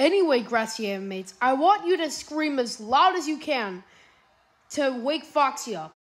Anyway, Gracian mates, I want you to scream as loud as you can to wake Foxy up.